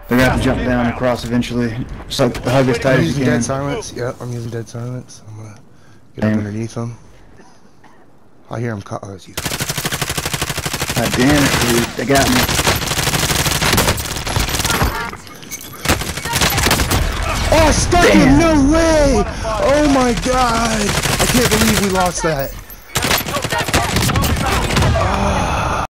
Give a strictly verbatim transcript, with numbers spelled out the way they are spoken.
They're gonna have to jump down and cross eventually. Just like hug as tight I'm as you using can. dead silence. Yep, I'm using dead silence. I'm gonna get up Damn. underneath them. I hear him. Ca oh, it's you. God damn it, dude. They got me. Oh, I stuck Damn. him! No way! Oh my god! I can't believe we lost that.